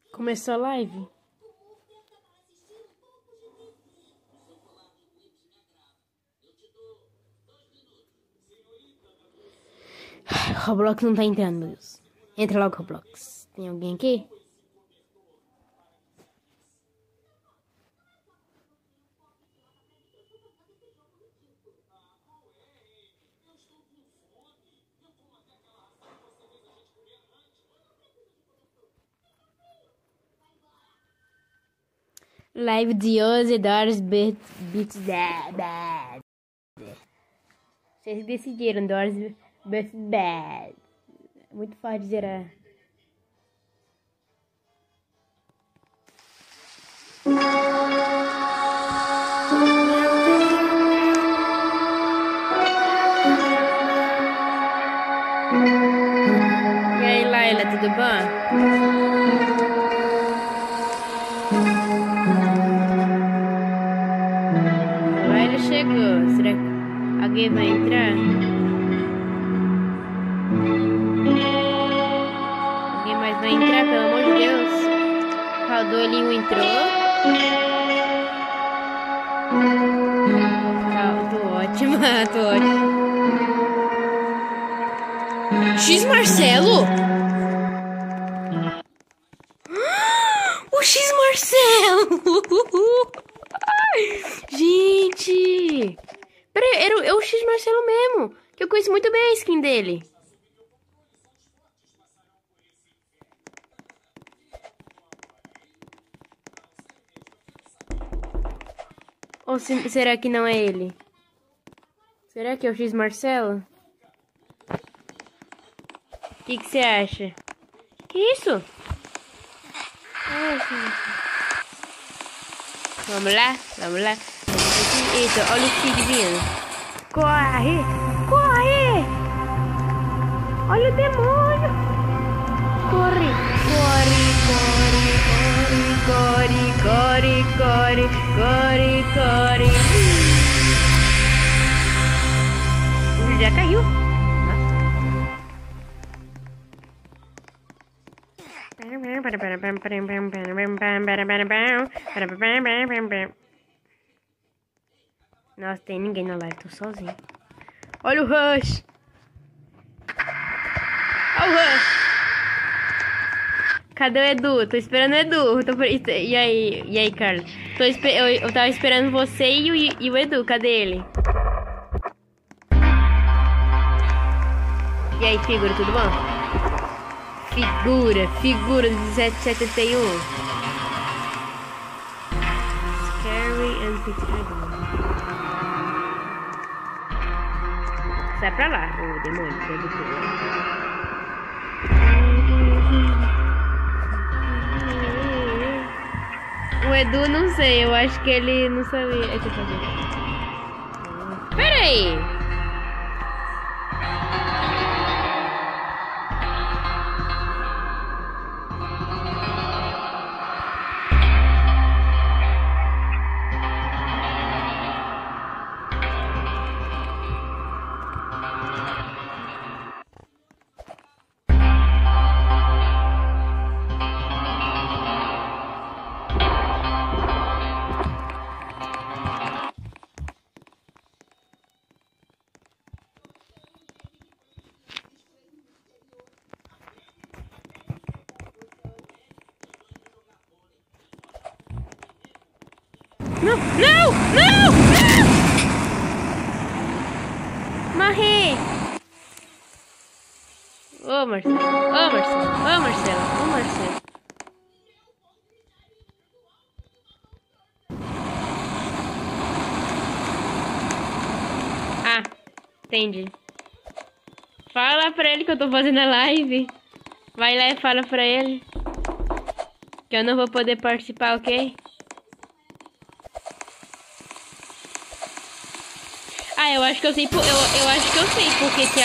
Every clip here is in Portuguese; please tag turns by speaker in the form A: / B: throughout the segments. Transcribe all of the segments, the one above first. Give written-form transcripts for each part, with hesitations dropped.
A: Começou a live? Roblox não tá entrando, Deus. Entra logo, Roblox. Tem alguém aqui? Live de 11 dólares bits. Vocês decidiram, dólares bits. Muito fácil de gerar. E aí, Laila, tudo bom? Chegou. Será que alguém vai entrar? Alguém mais vai entrar, pelo amor de Deus? Caldolinho entrou. Tô ótima, tô ótima. X Marcelo? O X Marcelo! Gente! Peraí, é o X Marcelo mesmo. Que eu conheço muito bem a skin dele. Ou será que não é ele? Será que é o X Marcelo? O que você acha? Que isso? Ai, gente. Vamos lá, vamos lá. Eita, olha o Kid vindo. Corre, corre! Olha o demônio! Corre, corre, corre, corre, corre, corre, corre, corre. Já caiu. Nossa, tem ninguém na live, tô sozinho. Olha o Rush! Olha o Rush! Cadê o Edu? Tô esperando o Edu. E aí, Carlos? Eu tava esperando você e o Edu, cadê ele? E aí, figura, tudo bom? Figura 1771. Scary and Pixel. Sai pra lá, o demônio. O Edu, não sei, eu acho que ele não sabia. Pera aí! Não, não, não, não! Morri! Ô, Marcelo, ô, Marcelo, ô, Marcelo, ô, Marcelo. Ah, entendi. Fala pra ele que eu tô fazendo a live. Vai lá e fala pra ele que eu não vou poder participar, ok? Ah, eu acho que eu sei, eu acho que eu sei porque que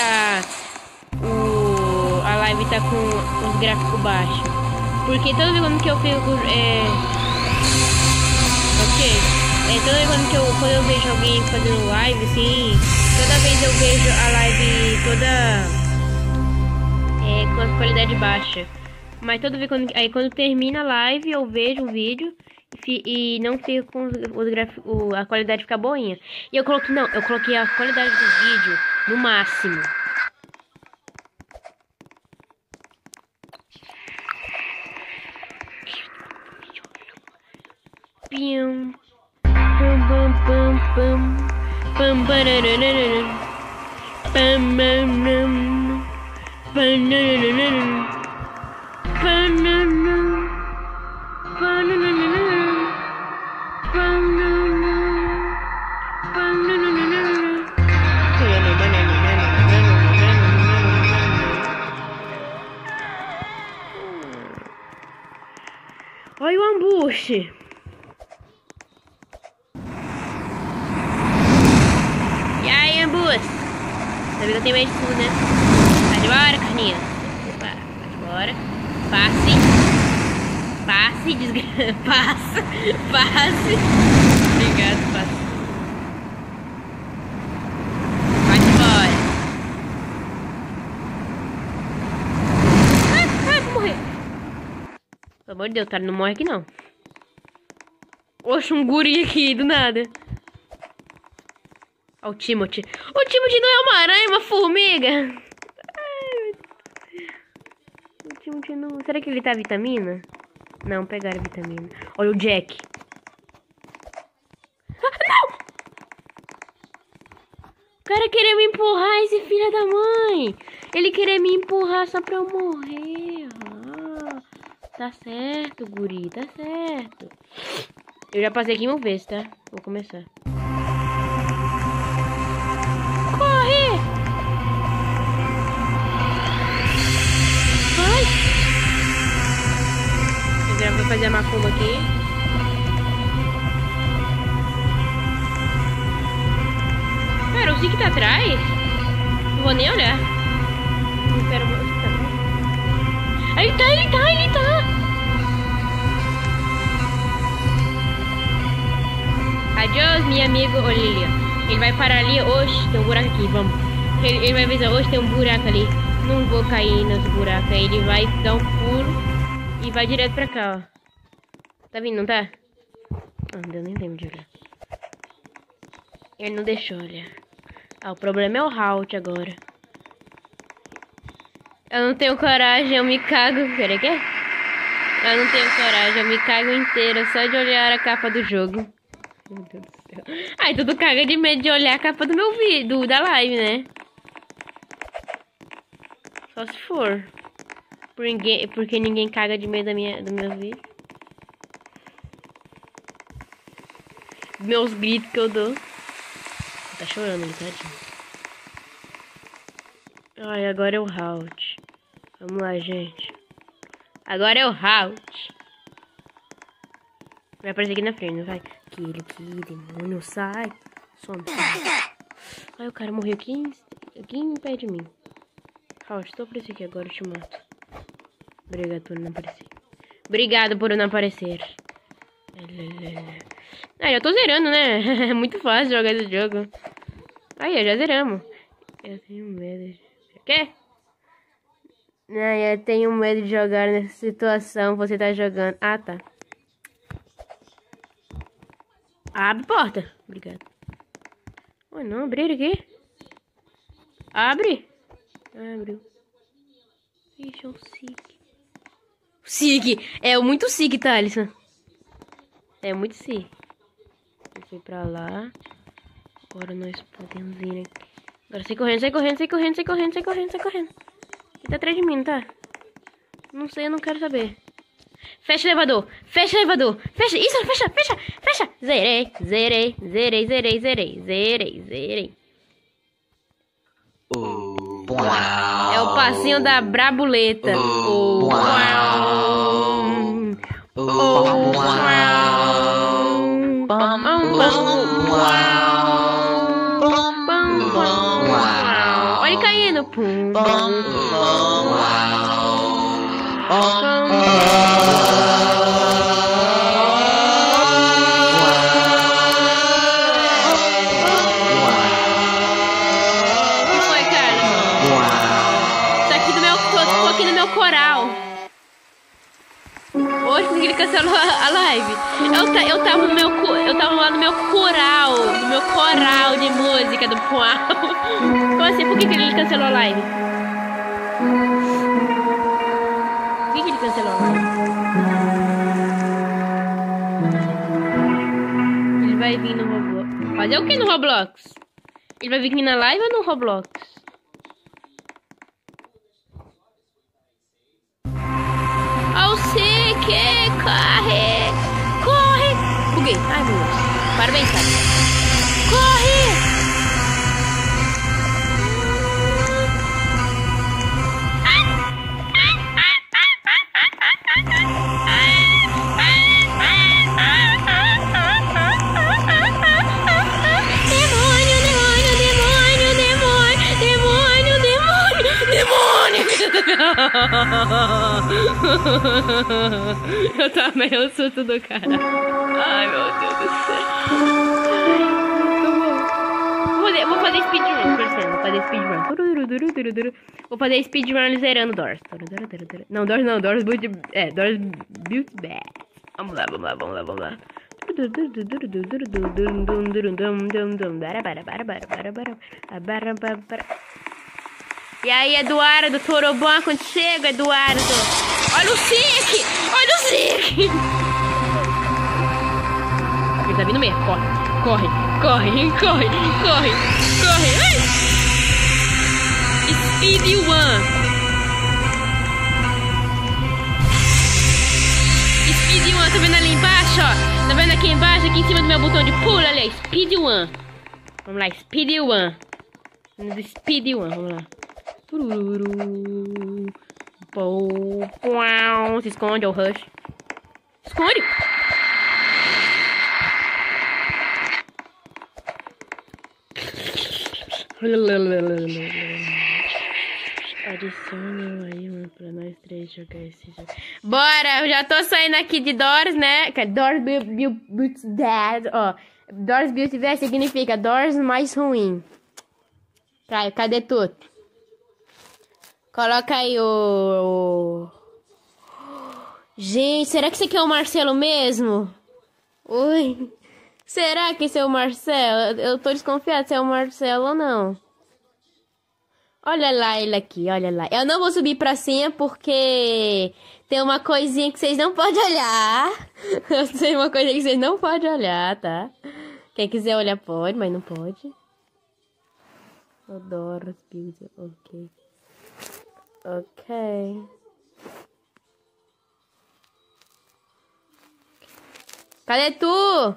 A: a live tá com os gráficos baixos. Porque toda vez que eu fico, toda vez quando eu vejo alguém fazendo live, assim, toda vez eu vejo a live toda com a qualidade baixa. Mas toda vez quando termina a live, eu vejo o vídeo e não fica com a qualidade fica boinha. E eu coloquei a qualidade do vídeo no máximo. Pim, pam pam pam pam, pam barararara, pam pam pam. Olha o ambush. E aí, ambush? Sabe que eu tenho mais de tudo, né? Vai de embora, carninha. Opa, vai de embora. Passe, desgraça. Passe. Obrigado, passe. Vai embora. Vou morrer. Pelo amor de Deus, cara, não morre aqui não. Oxe, um guri aqui, do nada. Ó, o Timothy. O Timothy não é uma aranha, é uma formiga. O Timothy não... Será que ele tá vitamina? Não, pegaram a vitamina. Olha o Jack. Não! O cara queria me empurrar, esse filho da mãe. Ele queria me empurrar só pra eu morrer. Ah, tá certo, guri, tá certo. Eu já passei aqui 1000 vezes, tá? Vou começar. Corre! Vai! Eu já vou fazer a macumba aqui. Cara, o Zeke tá atrás? Não vou nem olhar. Não quero ver o Zeke tá atrás. Ele tá! Adiós, minha amiga. Olha ali, ó. Ele vai parar ali. Oxe, tem um buraco aqui, vamos. Ele vai avisar, hoje tem um buraco ali. Não vou cair nos buracos. Aí ele vai dar um pulo e vai direto pra cá, ó. Tá vindo, não tá? Ah, não deu nem tempo de olhar. Ele não deixou olhar. Ah, o problema é o Halt agora. Eu não tenho coragem, eu me cago. Peraí, quê? Eu não tenho coragem, eu me cago inteira só de olhar a capa do jogo. Meu Deus do céu. Ai, tudo caga de medo de olhar a capa do meu vídeo, da live, né? Só se for. Porque ninguém caga de medo do meu vídeo. Meus gritos que eu dou. Tá chorando ali, tadinho. Ai, agora é o Halt. Vamos lá, gente. Agora é o Halt. Vai aparecer aqui na frente, não vai? Que demônio, sai. Some. Ai, o cara morreu aqui perto de mim. Halt, tô aparecendo aqui agora, eu te mato. Obrigado por não aparecer. Obrigado por não aparecer. Ah, já tô zerando, né? É muito fácil jogar esse jogo. Aí, já zeramos. Eu tenho medo de... Quê? Eu tenho medo de jogar nessa situação. Você tá jogando. Ah, tá. Abre a porta. Obrigado. Oh, não, abrir aqui. Abre. Abriu. Ixi, é o Sig. Sig. É muito Sig, tá, Alisson? É muito Sig. Eu fui pra lá. Agora nós podemos ir aqui. Agora sai correndo, sai correndo, sai correndo, sai correndo, sai correndo, sai correndo. Ele tá atrás de mim, não tá? Não sei, eu não quero saber. Fecha o elevador, fecha o elevador, fecha, isso, fecha, fecha, fecha. Zerei, zerei, zerei, zerei, zerei, zerei, zerei. É o passinho da brabuleta. Olha ele caindo. Pum. Coral. Hoje porque ele cancelou a live. Eu tava lá no meu coral de música do Poal. Como assim? Por que ele cancelou a live? Por que ele cancelou a live? Ele vai vir no Roblox. Fazer o que no Roblox? Ele vai vir aqui na live ou no Roblox? Você que corre! Corre! Buguei. Ai, meu Deus. Parabéns, cara. Corre! Eu também, o susto do cara. Ai, meu Deus do céu. Vou fazer speedrun, torcendo. Vou fazer speedrun. Vou fazer speedrun zerando Doors. Não, Doors não. Doors Build... Doors Build Bad. Vamos lá. E aí, Eduardo, Torobão, quando chega, Eduardo? Olha o Sick! Ele tá vindo mesmo, corre. Ai! Speed One, tá vendo ali embaixo, ó? Tá vendo aqui embaixo, aqui em cima do meu botão de pulo, ali, Speed One. Vamos lá, Speed One. Vamos lá. Se esconde, é o Rush. Esconde! Adiciona aí uma pra nós três jogar esse jogo. Bora! Eu já tô saindo aqui de Doors, né? Doors Built Dead. Ó, Doors Built Dead significa Doors mais ruim. Caio, cadê tu? Coloca aí o... Gente, será que esse aqui é o Marcelo mesmo? Oi. Será que esse é o Marcelo? Eu tô desconfiada se é o Marcelo ou não. Olha lá ele aqui, olha lá. Eu não vou subir pra cima porque tem uma coisinha que vocês não podem olhar. Tem uma coisinha que vocês não podem olhar, tá? Quem quiser olhar pode, mas não pode. Adoro os vídeos, ok. Ok. Cadê tu?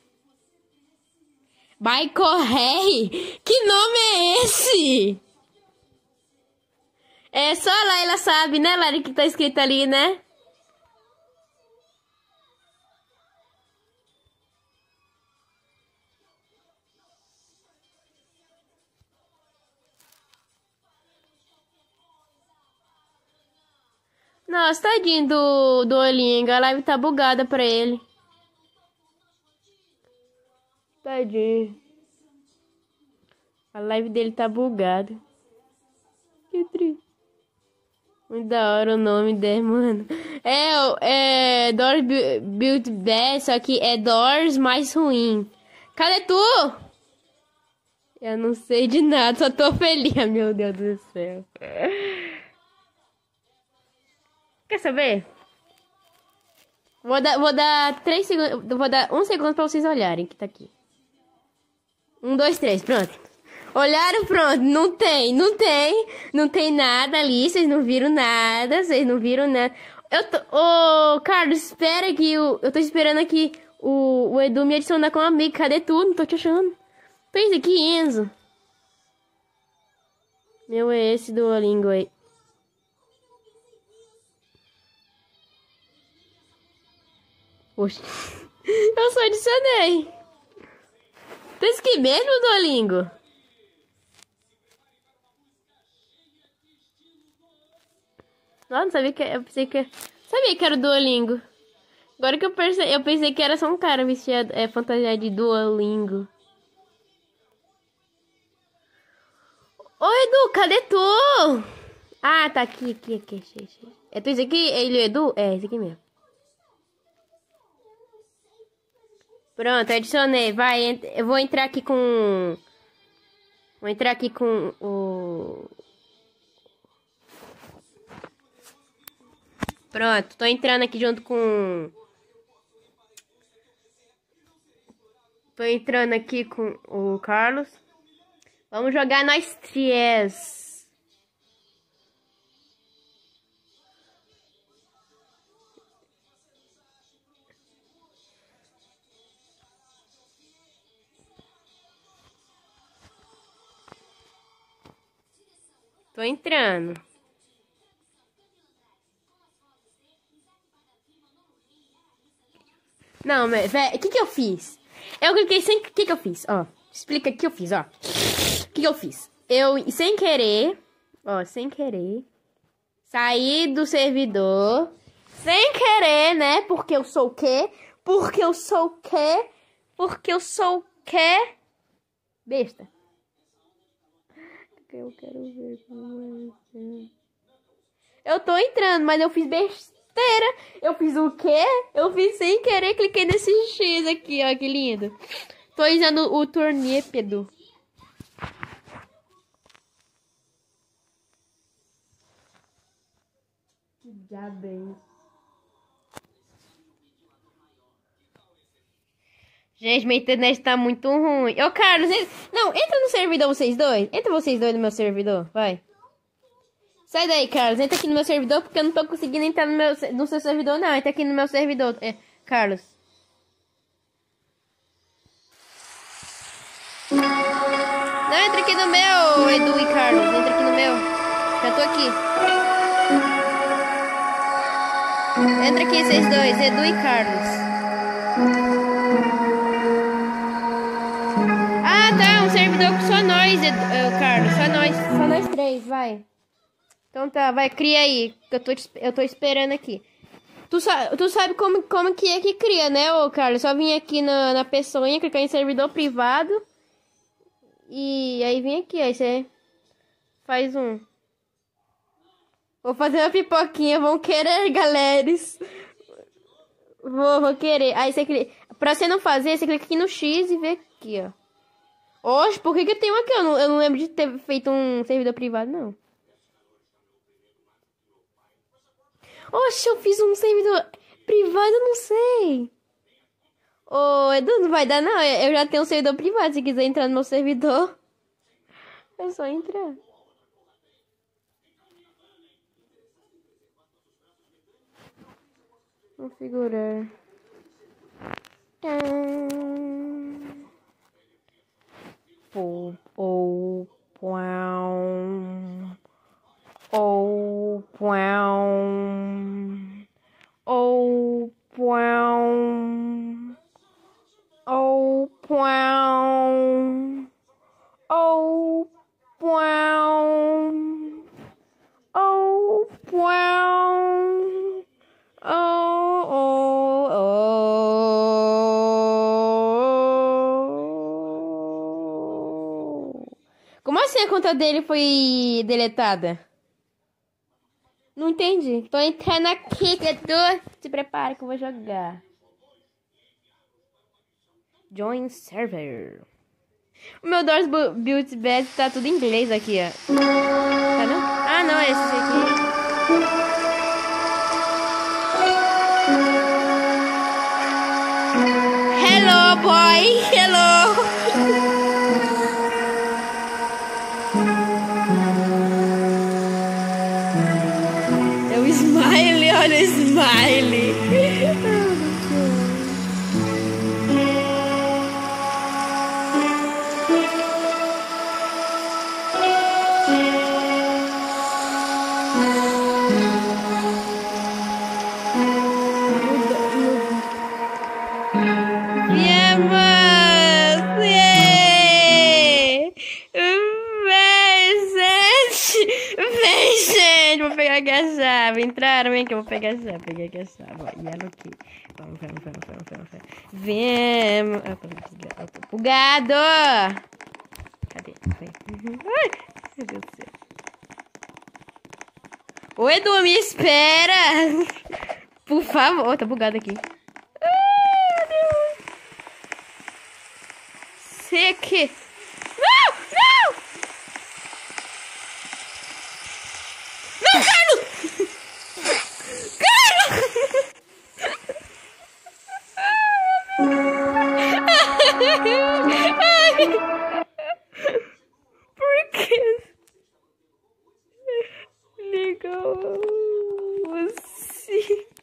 A: Vai correr? Que nome é esse? É só a Laila sabe, né, Lari, que tá escrito ali, né? Nossa, tadinho do Olinga. A live tá bugada pra ele. Tadinho. A live dele tá bugada. Que triste. Muito da hora o nome dele, mano. É Doors Built Bad, só que é Doors mais ruim. Cadê tu? Eu não sei de nada, só tô feliz. Meu Deus do céu. Quer saber? Vou dar 3 segundos. Vou dar 1 segundo pra vocês olharem que tá aqui. 1, 2, 3, pronto. Olharam, pronto. Não tem nada ali. Vocês não viram nada. Ô, Carlos, espera que eu tô esperando aqui o Edu me adicionar como amigo. Cadê tu? Não tô te achando. Pensa aqui, Enzo. Meu, é esse do Olingo aí. Poxa. Eu só adicionei. Pensa que mesmo, Duolingo? Não sabia que... Eu pensei que... Sabia que era o Duolingo. Agora que eu pensei que era só um cara vestido... fantasiado de Duolingo. Oi, Edu, cadê tu? Ah, tá aqui. É tu esse aqui? Ele é o Edu? É, esse aqui mesmo. Pronto, adicionei. Vai, eu vou entrar aqui com... Vou entrar aqui com o... Pronto, tô entrando aqui junto com... Tô entrando aqui com o Carlos. Vamos jogar nós três. Tô entrando. Não, mas, velho, o que eu fiz? Eu cliquei sem... O que eu fiz? Ó, explica o que eu fiz, ó. O que eu fiz? Eu, sem querer... Ó, sem querer... Saí do servidor... Sem querer, né? Porque eu sou o quê? Porque eu sou o quê? Porque eu sou o quê? Besta. Eu quero ver como é. Eu tô entrando, mas eu fiz besteira. Eu fiz o quê? Eu fiz sem querer, cliquei nesse X aqui, ó, que lindo. Tô usando o tornípedo. Já bem. Gente, minha internet tá muito ruim. Ô, Carlos, não, entra no servidor vocês dois. Entra vocês dois no meu servidor, vai. Sai daí, Carlos. Entra aqui no meu servidor, porque eu não tô conseguindo entrar no seu servidor, não. Entra aqui no meu servidor, Carlos. Não, entra aqui no meu, Edu e Carlos. Entra aqui no meu. Já tô aqui. Entra aqui, vocês dois, Edu e Carlos. Ah, tá, um servidor com só nós, Carlos. Só nós três, vai. Então tá, vai, cria aí. Eu tô esperando aqui. Tu sabe como que é que cria, né, ô Carlos? Só vim aqui na pessoinha, clicar em servidor privado. E aí vem aqui, aí você faz um. Vou fazer uma pipoquinha, vão querer, galeres. Vou querer. Aí você clica. Pra você não fazer, você clica aqui no X e vê aqui, ó. Oxe, por que eu tenho aqui? Eu não lembro de ter feito um servidor privado, não. Oxe, eu fiz um servidor privado, eu não sei. Ô, Edu, não vai dar, não. Eu já tenho um servidor privado. Se quiser entrar no meu servidor, é só entrar. Configurar. Como assim a conta dele foi deletada? Não entendi. Tô entrando aqui, Edu. Se prepara que eu vou jogar. Join server. O meu Doors Build Bed tá tudo em inglês aqui, ó. Tá não? Ah, não, é esse aqui. Hello, boy. Hello. É o Smiley, olha o Smiley. Vou pegar aqui a chave. Entraram, vem que eu vou pegar a chave. Peguei aqui a chave. Ó, e ela aqui. Vamos. Vemos. Eu tô bugado. Cadê? Ai, meu Deus do céu. Ô, Edu, me espera. Por favor. Tá bugado aqui. Ai, meu Deus. você aqui. Não! Não! Não, Carlos! Por que? Legal. Você.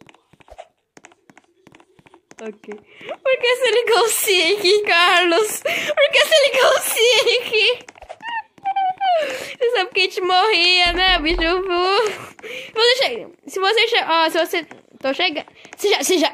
A: Ok. Por que você ligou o SIC, Carlos? Por que você ligou o SIC? Você sabe que a gente morria, né, bicho? Se você chega. Ó, se você. Tô chegando. Você já.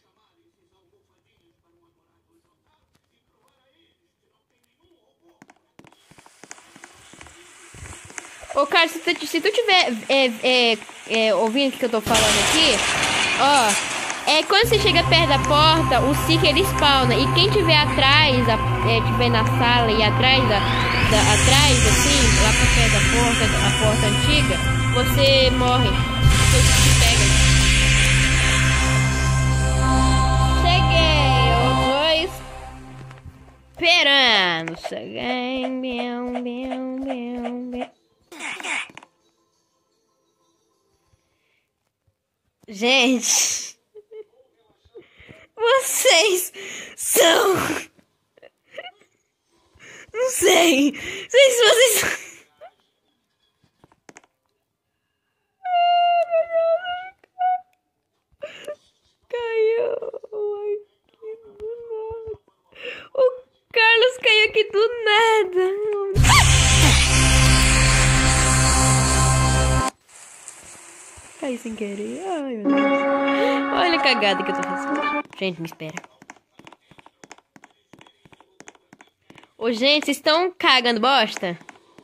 A: Ô, Carlos, se tu tiver ouvindo o que eu tô falando aqui, ó. Quando você chega perto da porta, o SIC ele spawna. E quem tiver atrás, tiver na sala e atrás atrás, assim, lá pra perto da porta antiga, você morre. Você se pega. Cheguei, eu tô esperando. Cheguei, Gente, vocês são... Não sei se vocês... Caiu aqui do nada. O Carlos caiu aqui do nada. Caiu sem querer. Ai, meu Deus. Olha a cagada que eu tô fazendo. Gente, me espera. Ô, gente, vocês estão cagando bosta?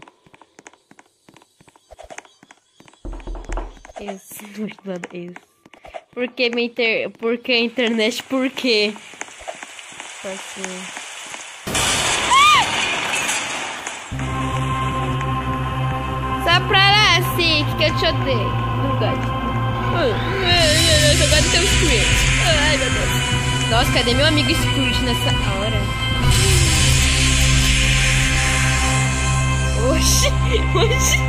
A: Isso. Por que Por que a internet? Por quê? Sai pra lá, Sick, que eu te odeio. Não gosto. Eu gosto do teu Scrooge. Ai, meu Deus. Nossa, cadê meu amigo Scrooge nessa hora? Oxi.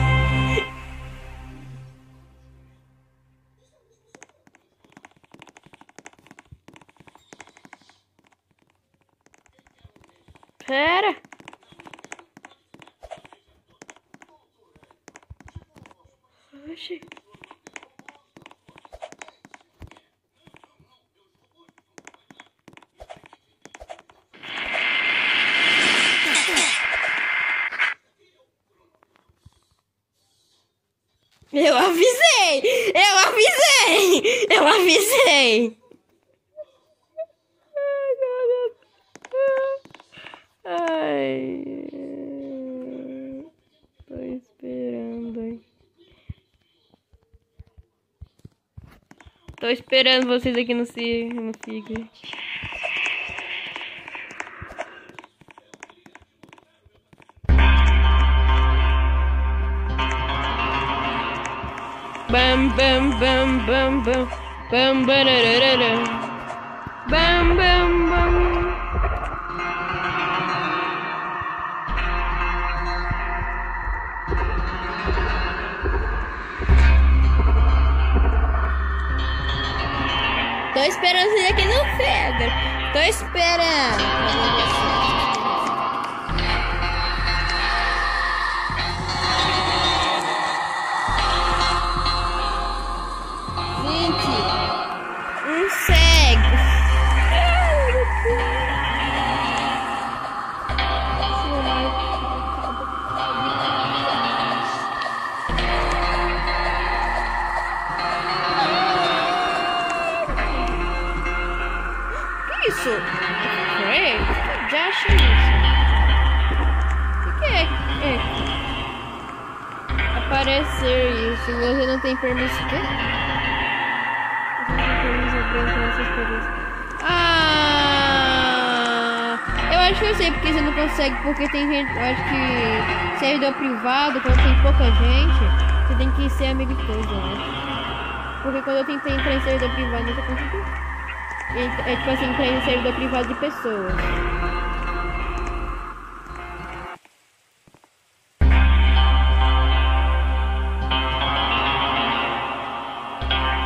A: Pera. Oxi. Eu avisei! Ai, tô esperando. Tô esperando vocês aqui no Secret. Bam bam bam bam bam bam bararara. Bam bam bam. Tô esperando vocês aqui no Fever. Tô esperando. Isso? Já achei isso. O que é? Aparecer isso. Você não tem permissão. Você não tem permissão pra entrar nessas coisas. Eu acho que eu sei porque você não consegue. Porque tem gente. Eu acho que servidor privado, quando tem pouca gente, você tem que ser amigo de todos, né? Porque quando eu tentei entrar em servidor privado, não tô conseguindo. Tipo assim, entrar em servidor privado de pessoas.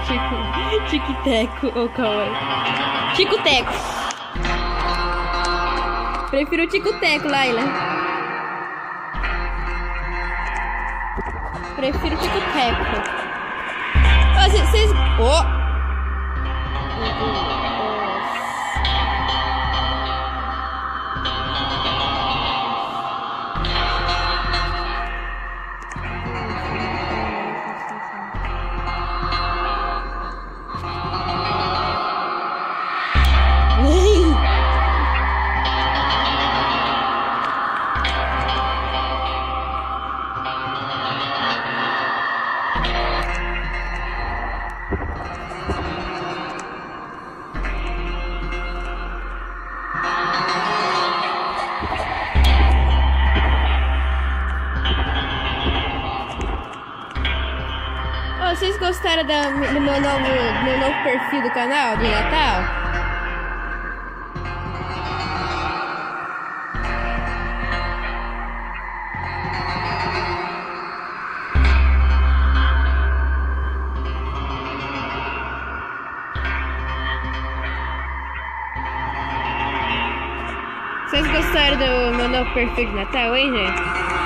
A: Tic-teco, ô Cauê. Tico-teco. Prefiro o tico-teco, Laila. Prefiro o tico-teco. Vocês... Oh! Vocês gostaram do meu novo perfil do canal do Natal? Vocês gostaram do meu novo perfil de Natal, hein, gente?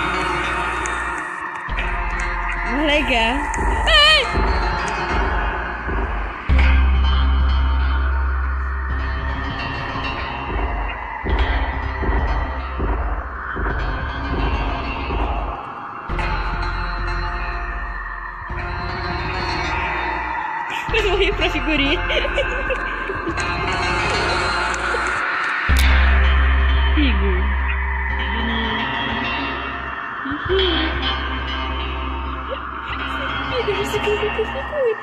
A: Legal. Eu morri pra figurinha. Figure. Você quer ver que figure?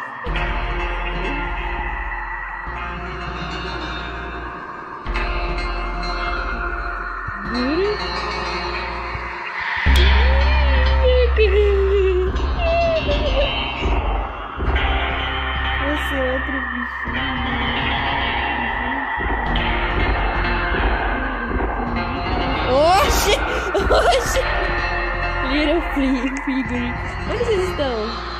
A: Esse outro bichinho. Oxi! Oxi! Little figure. Onde vocês estão?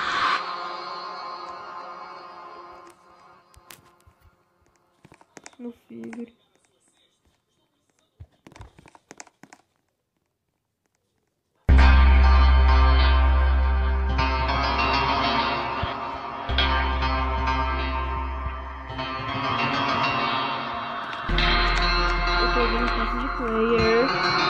A: No figure. Eu tô ouvindo passo de player.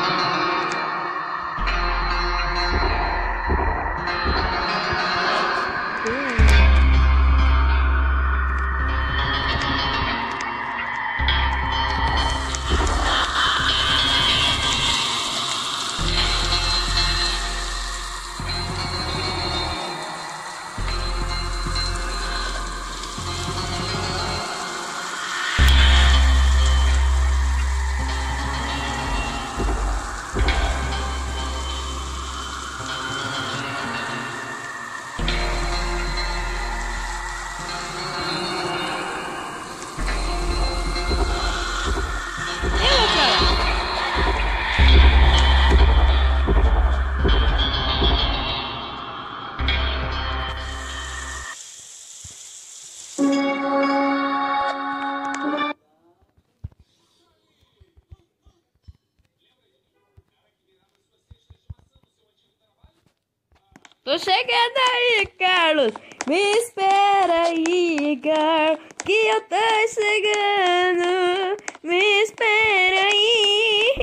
A: Tô chegando aí, Carlos. Me espera aí, Carlos, que eu tô chegando. Me espera aí.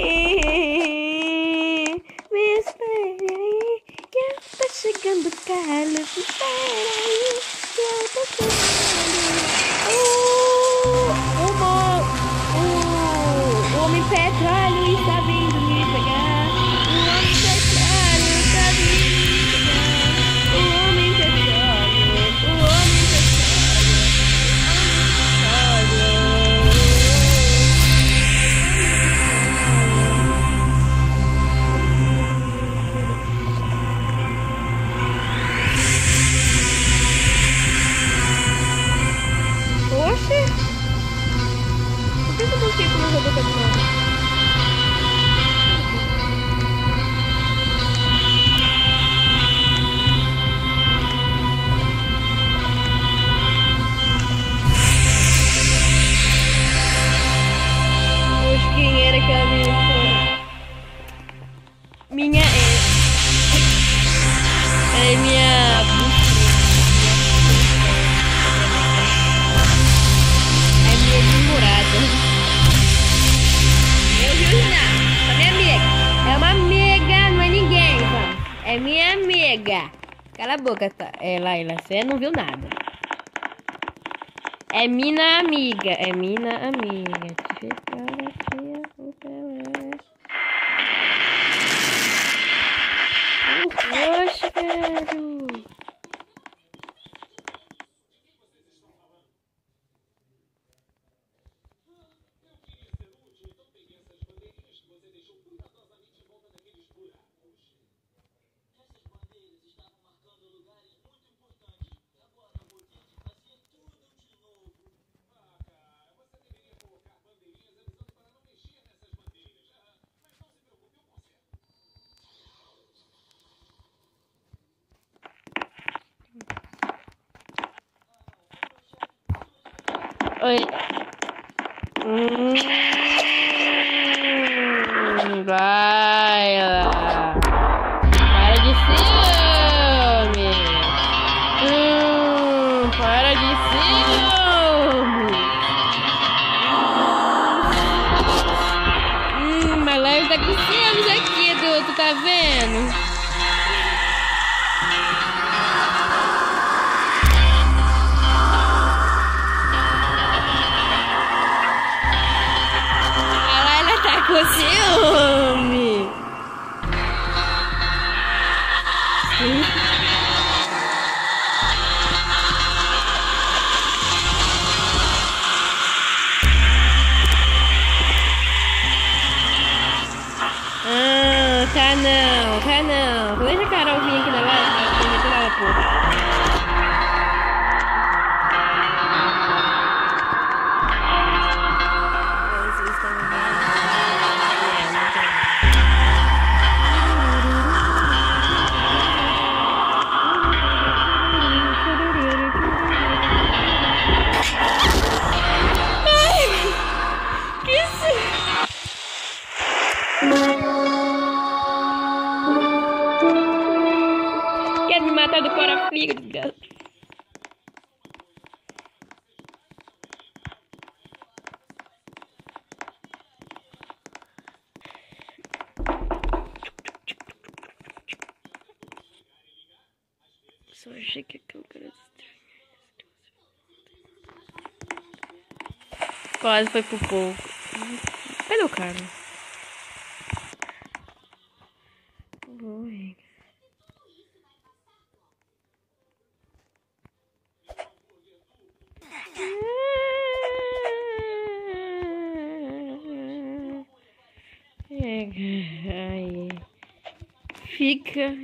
A: Me espera aí, que eu tô chegando, Carlos. Me espera aí, que eu tô chegando. O homem petróleo está vindo me pegar. O homem petróleo está vindo. Por que eu busquei com o robô caminhando? cala a boca, tá? Laila, você não viu nada. É mina amiga. É mina amiga. Oxe, velho. Oi. Vai lá. Para de ciúme. Para de ciúme. Mas Leve tá com ciúmes aqui, tu tá vendo? Com ciúme. Tá não, tá não. Deixa a Carol vir aqui na live, pô. Quer me matar do corafigo, desgraça. Só achei que aquilo era estranho. Quase foi por pouco. Cadê o cara? Oi. Ai. Fica.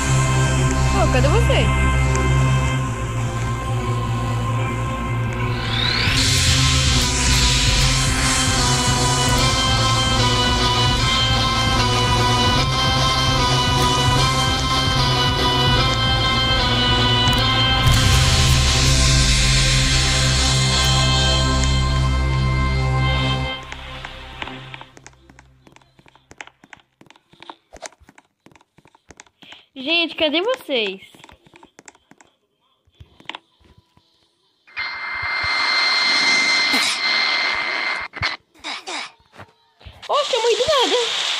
A: Cadê você? Gente, cadê vocês? Oxe, eu morri do nada.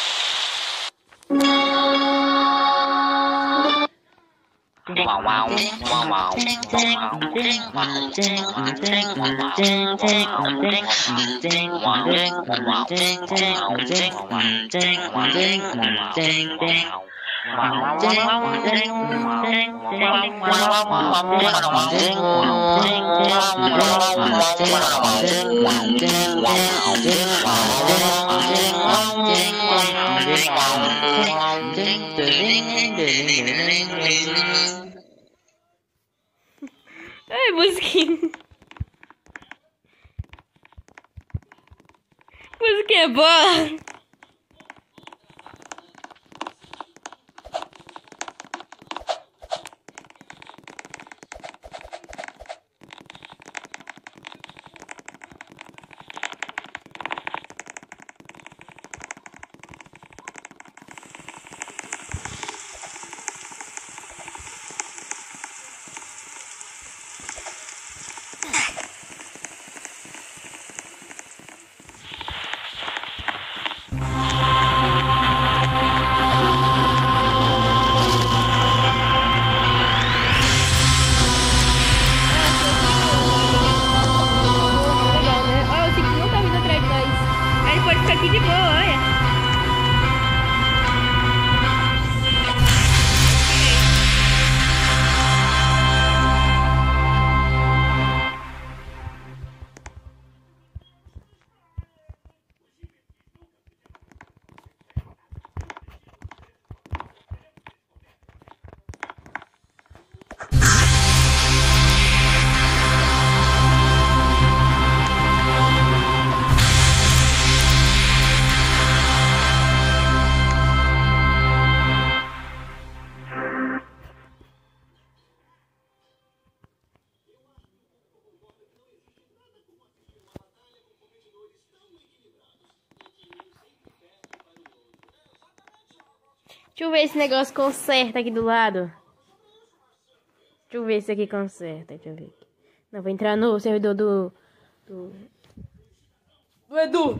A: Ai, musiquinha. Musiquinha boa. Aqui de boa, olha. Deixa eu ver esse negócio conserta aqui do lado. Deixa eu ver se aqui conserta. Deixa eu ver aqui. Não, vou entrar no servidor do Edu.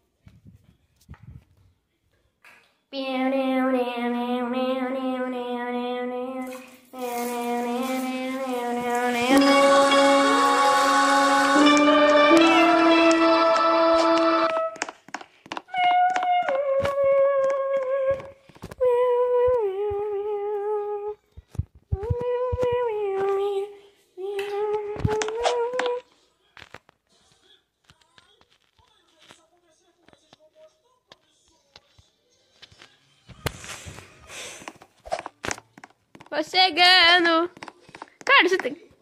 A: Tô chegando. Cara, você tem...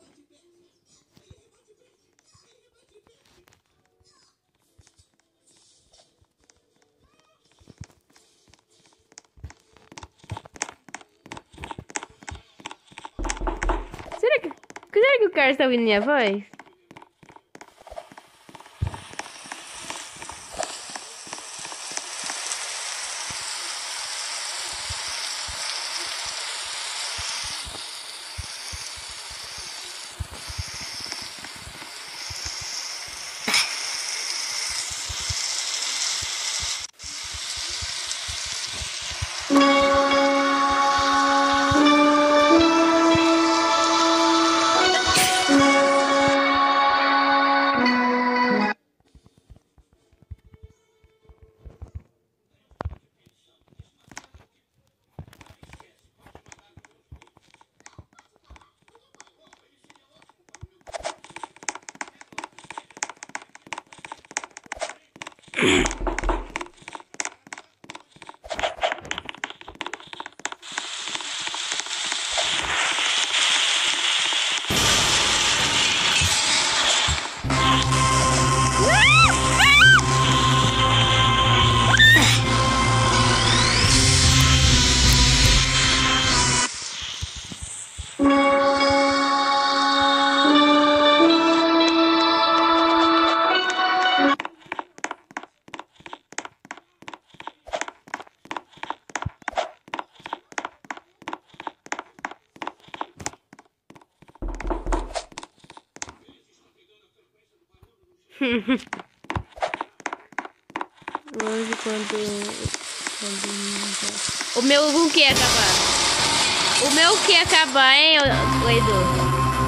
A: Será que o cara está ouvindo minha voz? Hoje quando... O meu não quer acabar. O meu quer acabar, hein, Edu?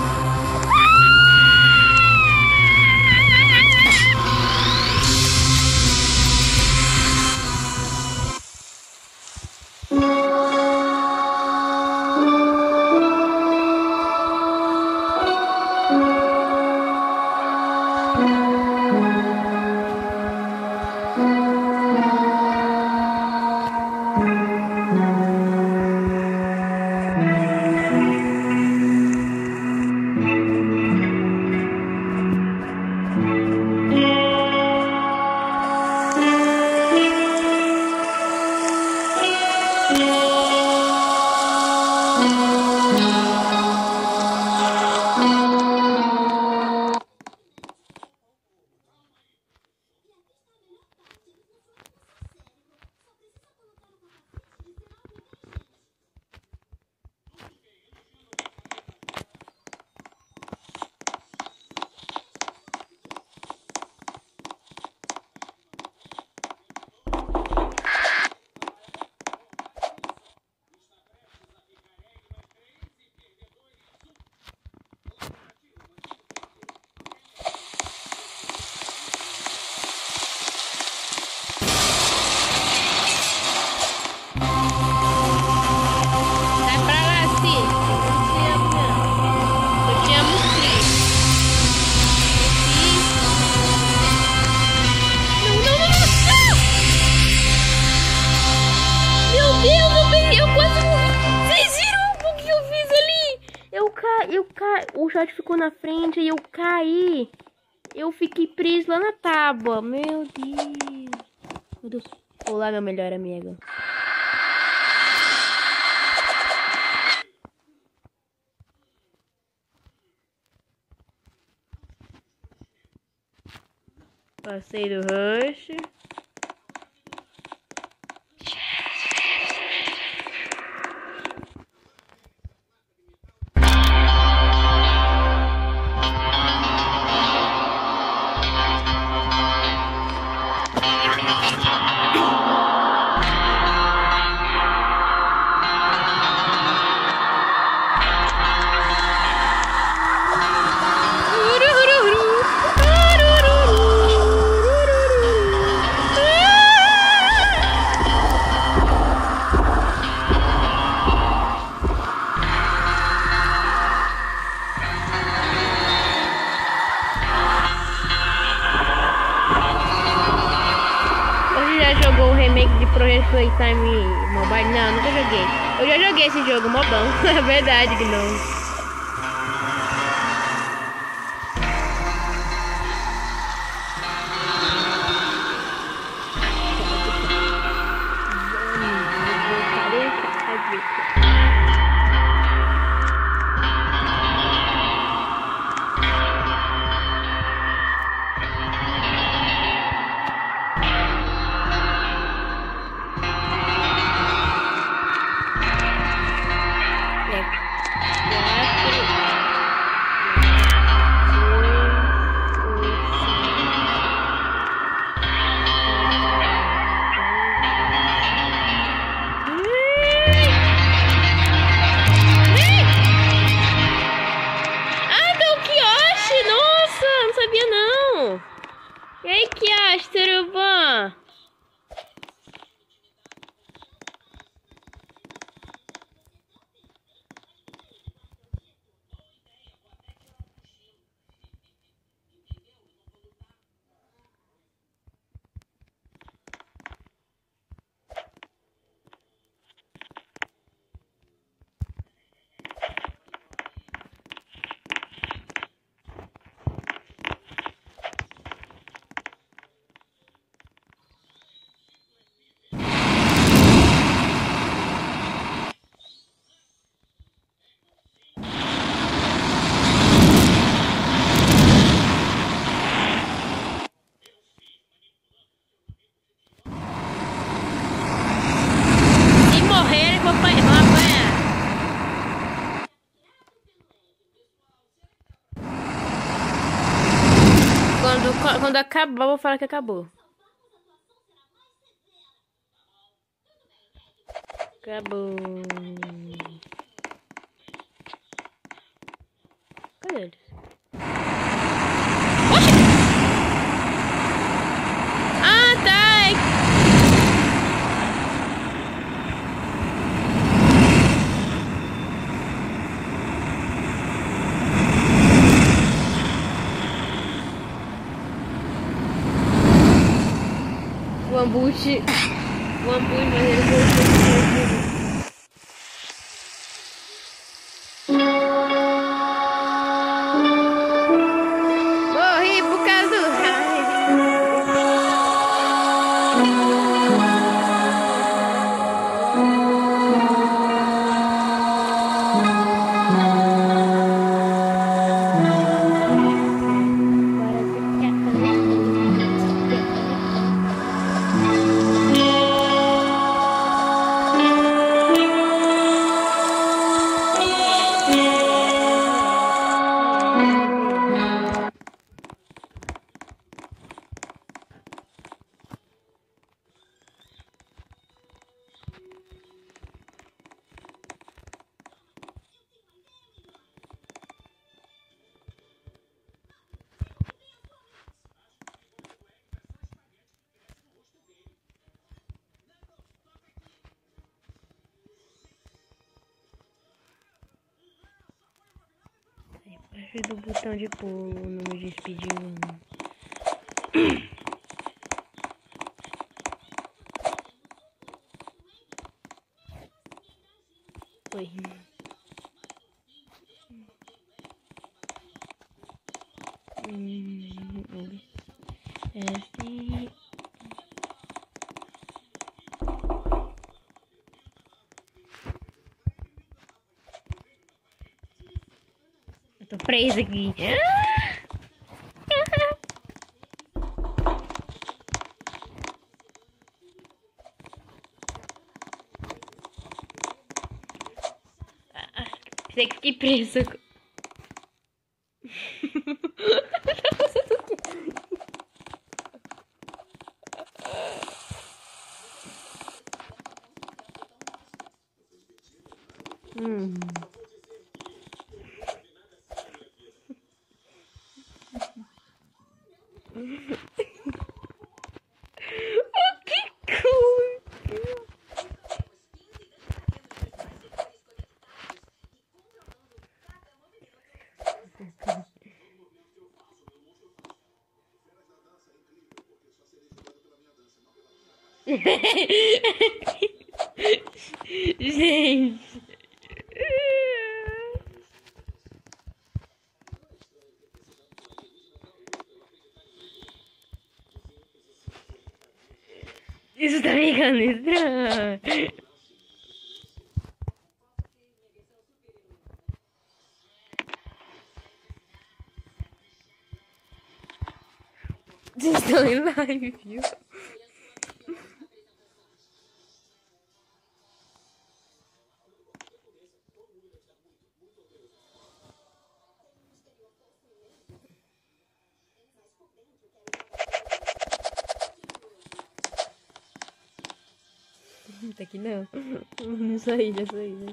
A: O shot ficou na frente e eu caí. Eu fiquei preso lá na tábua. Meu Deus. Meu Deus. Olá, meu melhor amigo. Passei do rush. Jogou o remake de Project Playtime Mobile? Não, nunca joguei. Eu já joguei esse jogo, mobão. É verdade que não. E aí, que acha, tudo bom? Quando acabar, eu vou falar que acabou. Acabou. Cadê eles? Oxi! Ah, tá! O ambush, mas ele voltou. Morri por causa do raio. Embaixo do botão de pulo, não me despediu. Oi. É assim. Eu tô presa aqui. Pensei que fiquei presa. Que coisa. Gente. Isso tá ficando estranho. Vocês estão em live, viu? Tá aqui não. Não saí, já saí.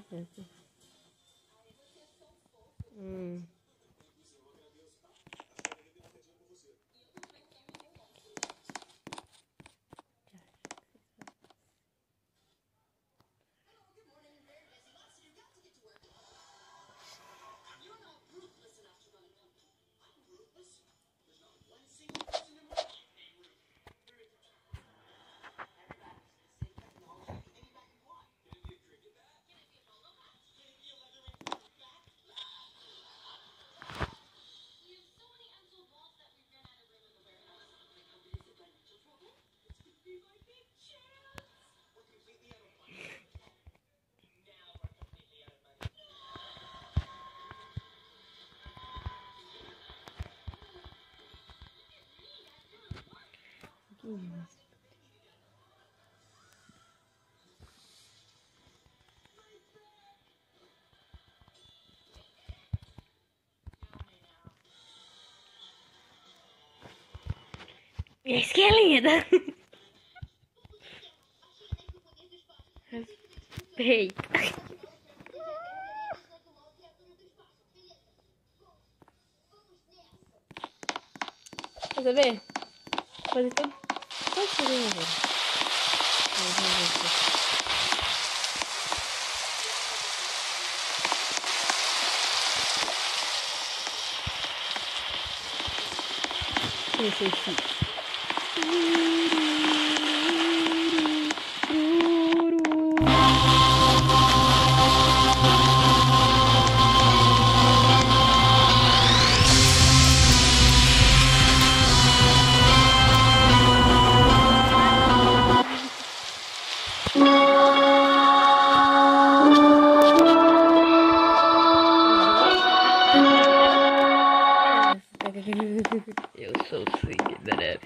A: Esquelida. Respeita. Quer saber? Fazer tudo. Pode fazer uma vez. Necessito. Eu sou o Cidereve.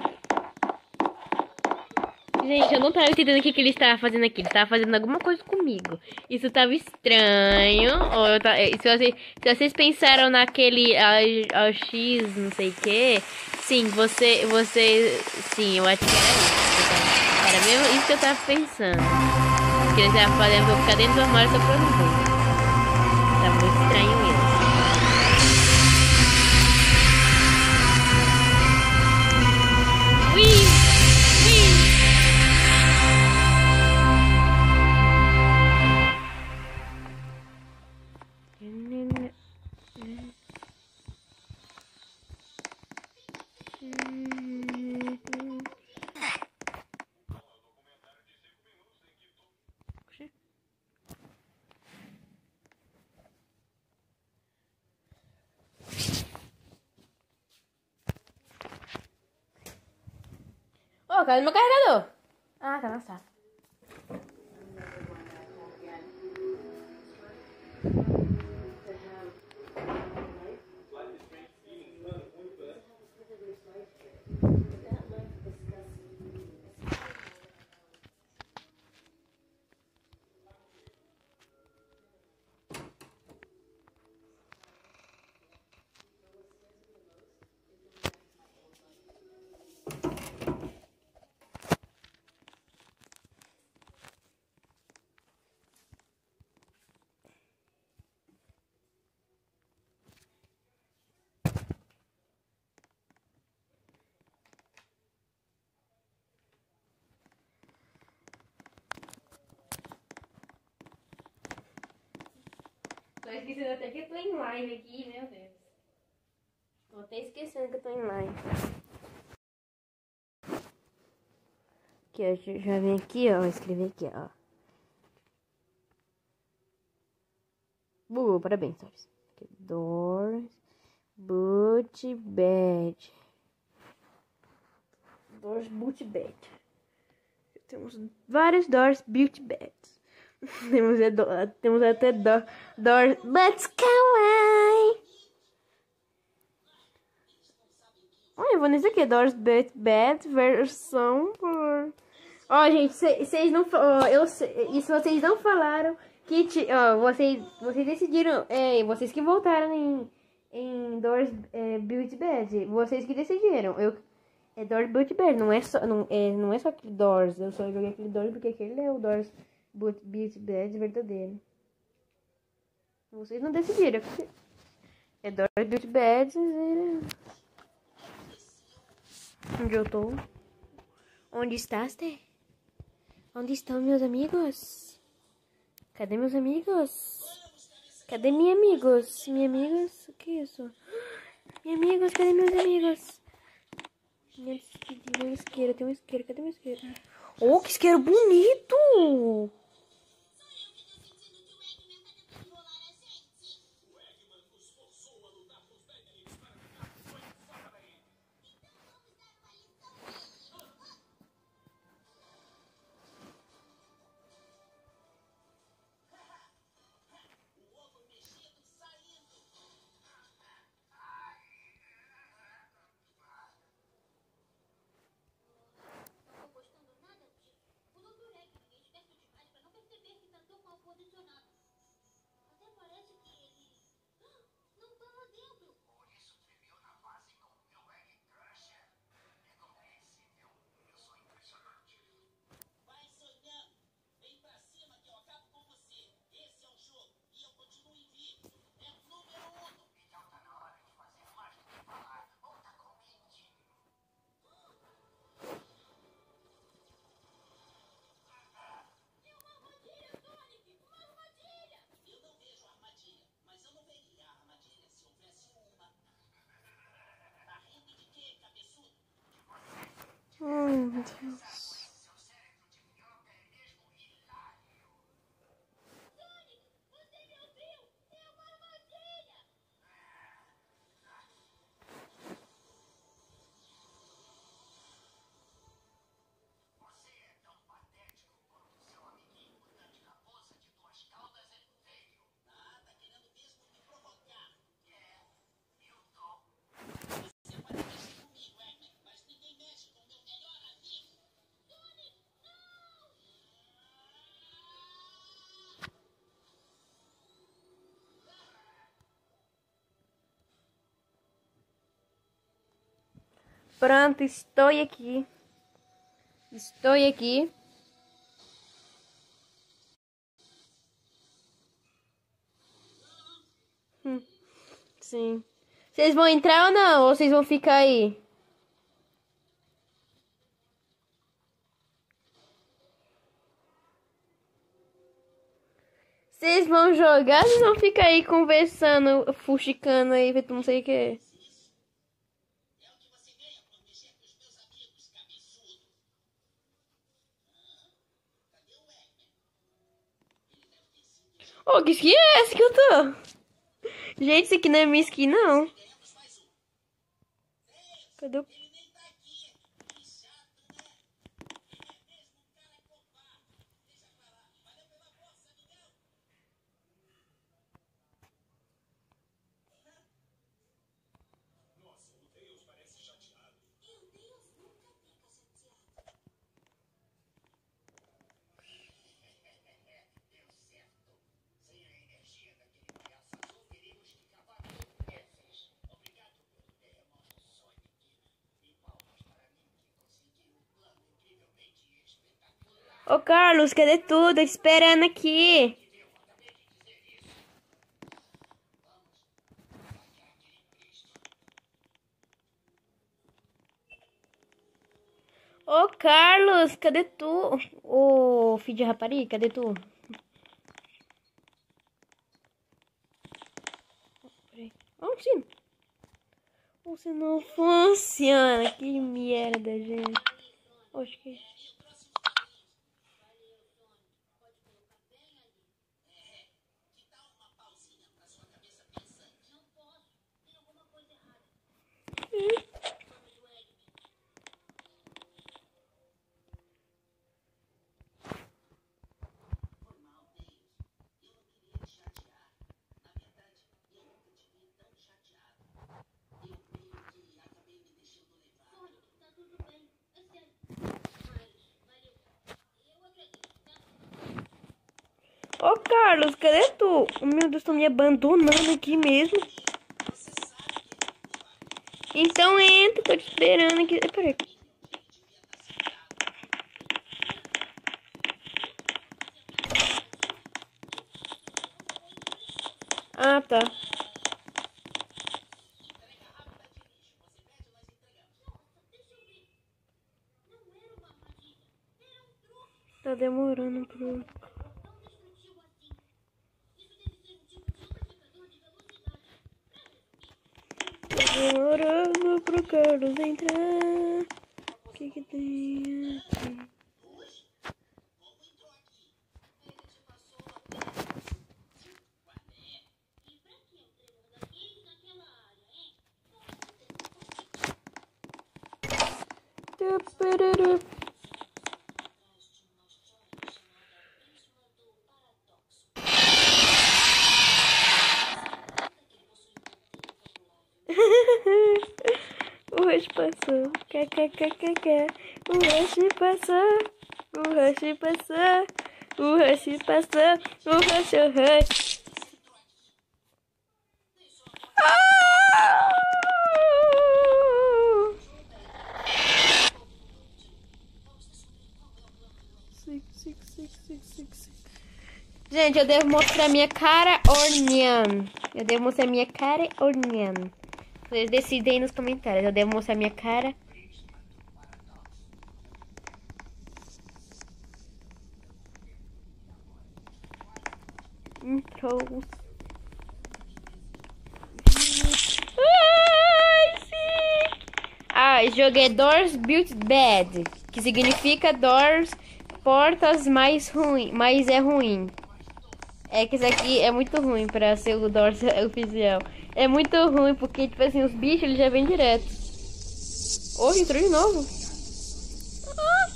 A: Gente, eu não tava entendendo o que ele estava fazendo aqui. Ele estava fazendo alguma coisa comigo. Isso tava estranho. Ou eu se vocês pensaram naquele ao X, não sei o que. Sim, sim, eu acho que era isso. Era mesmo isso que eu tava pensando. Que ele estava fazendo eu ficar dentro do armário só pra eu não ver. Tá muito estranho mesmo. Ô, cadê meu carregador? Ah, tá na sala. Tô esquecendo até que eu tô em live aqui, meu Deus. Tô até esquecendo que eu tô em live. Aqui, ó, já vem aqui, ó, escrever aqui, ó. Parabéns, Doris. Doors, boot, bed. Doors, boot, bed. Temos vários doors, boot, beds. Temos até doors, let's go. Olha, eu vou nesse aqui, doors, boot, bed, versão por... Ó, gente, vocês não... isso vocês não falaram... vocês decidiram, vocês que voltaram em Doors Build Bed, vocês que decidiram. É Doors Build Bed, não é só aquele Doors, eu só joguei aquele Doors porque aquele é o Doors Build Bed verdadeiro. Vocês não decidiram, é Doors Build Bed, onde eu tô? Onde estás, Té? Onde estão meus amigos? Cadê meus amigos? Cadê meus amigos? Meus amigos? O que é isso? Meus amigos, cadê meus amigos? Tem um isqueiro, tem um isqueiro. Cadê meu isqueiro? Oh, que isqueiro bonito! Deus. Pronto, estou aqui. Estou aqui. Sim. Vocês vão entrar ou não? Ou vocês vão ficar aí? Vocês vão jogar ou vocês vão ficar aí conversando, fuxicando aí, não sei o que? Ô, que skin é essa que eu tô? Gente, isso aqui não é minha skin, não. Cadê o... Ô, Carlos, cadê tudo? Tô esperando aqui. Ô, Carlos, cadê tu? Ô, filho de rapariga, cadê tu? Vamos sim. Você não funciona. Que merda, gente. Oxe, que... Ô, Carlos, cadê tu? Meu Deus, tô me abandonando aqui mesmo. Então entra, tô te esperando aqui. Peraí. Ah, tá. Tá demorando pro... Tá demorando pro Carlos entrar. O que que tem aqui? O rush passou, kkkk. O rush passou, o rush passou, o rush passou, o rush. Gente, eu devo mostrar minha cara ou não? Eu devo mostrar minha cara ou não? Vocês decidem aí nos comentários. Eu devo mostrar minha cara. Então... Ai, sim! Ah, jogadores built bad. Que significa doors, portas mais ruim, mas é ruim. É que isso aqui é muito ruim pra ser o doors oficial. É muito ruim porque, tipo assim, os bichos eles já vêm direto. Oh, entrou de novo. Ah!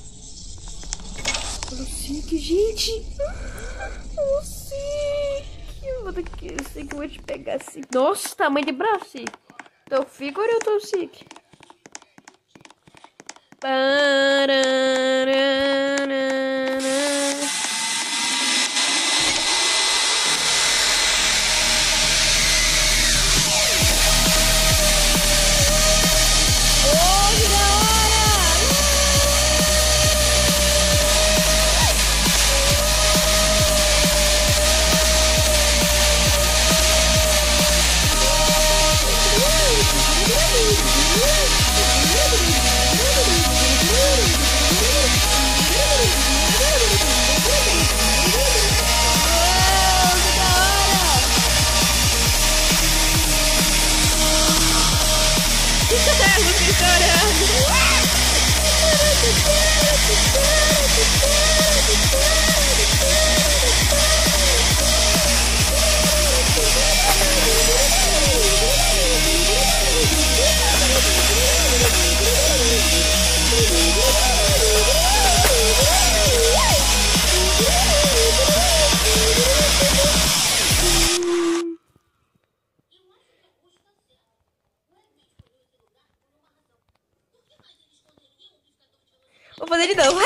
A: Lucique, gente. Lucique. Eu sei que eu vou te pegar assim. Nossa, tamanho de braço. Tô figura ou eu tô sick? Vou fazer de novo.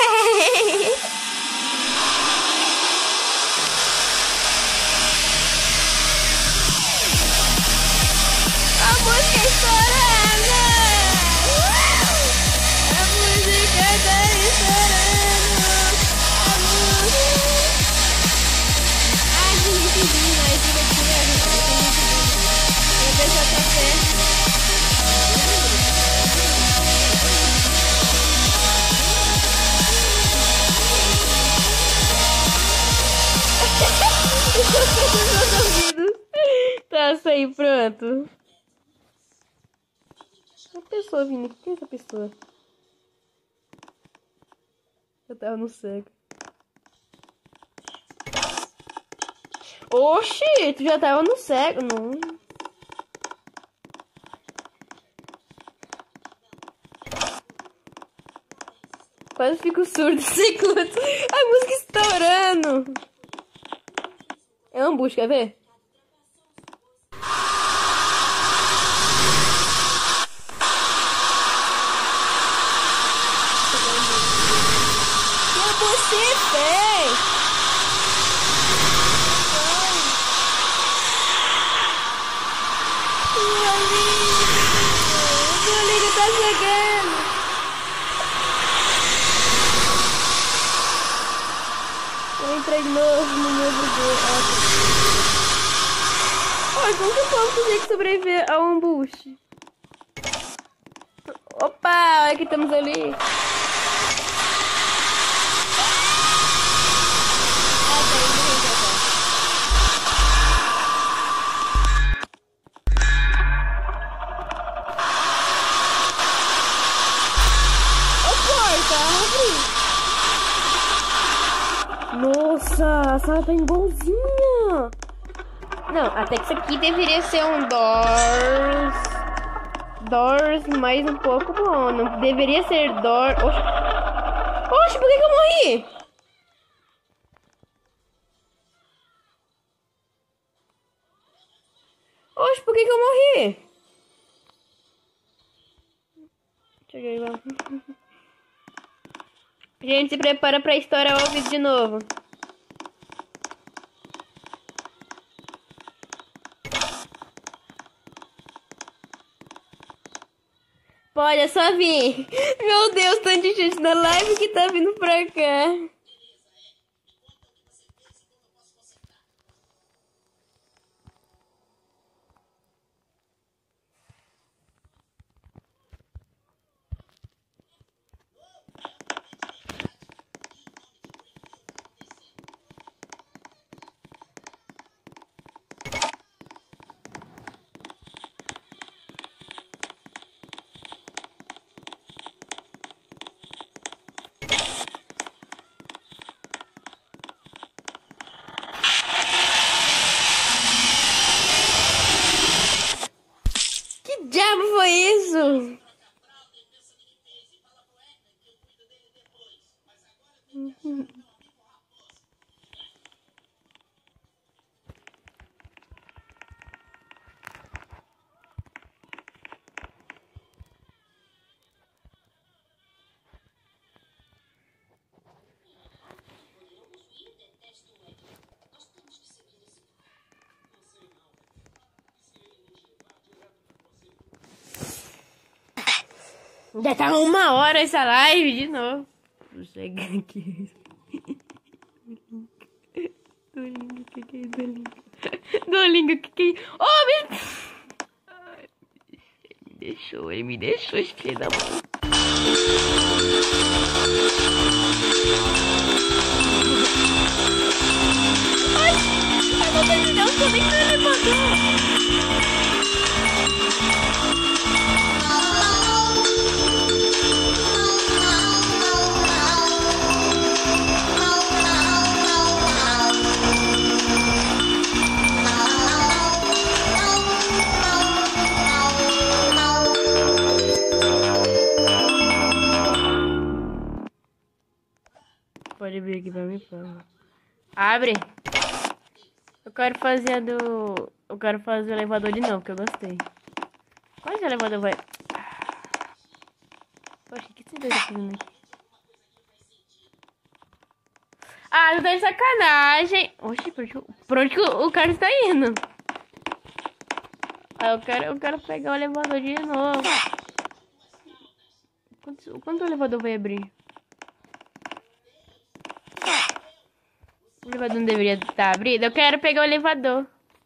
A: A música estourando. A música tá estourando. A música. Ai, que gente linda. Ai, que divertida. Minha pessoa tá certa. Tá, saí, pronto. Uma pessoa vindo aqui. Quem é essa pessoa? Eu tava no cego. Oxi, tu já tava no cego. Não. Quase fico surdo segundos. A música estourando. É um ambush, quer ver? O que você fez? Meu amigo tá chegando. Eu entrei de novo no meu bugou. Oi, como que eu posso conseguir sobreviver ao ambush? Opa, olha que estamos ali. Nossa, a sala tá igualzinha. Não, até que isso aqui deveria ser um Doors mais um pouco bom. Não deveria ser Doors. Oxe, por que eu morri? Oxe, por que eu morri? Cheguei lá. Gente, se prepara pra estourar o vídeo de novo. Pode, é só vir. Meu Deus, tanta gente na live que tá vindo pra cá. Já tá 1 hora essa live de novo. Vou chegar aqui. Duolingo, que é isso? Duolingo, que é isso? Oh, Ai, ele me deixou, esse filho da mãe. Ai, eu não tô entendendo, tô nem no elevador. Pode vir aqui pra mim, por favor. Abre. Eu quero fazer a do... Eu quero fazer o elevador de novo, que eu gostei. Qual esse elevador vai... Poxa, o que esses dois estão fazendo aqui? Ah, não tá de sacanagem. Oxi, por onde que o cara está indo? Ah, eu quero pegar o elevador de novo. Quando o elevador vai abrir? O elevador não deveria estar abrido? Eu quero pegar o elevador.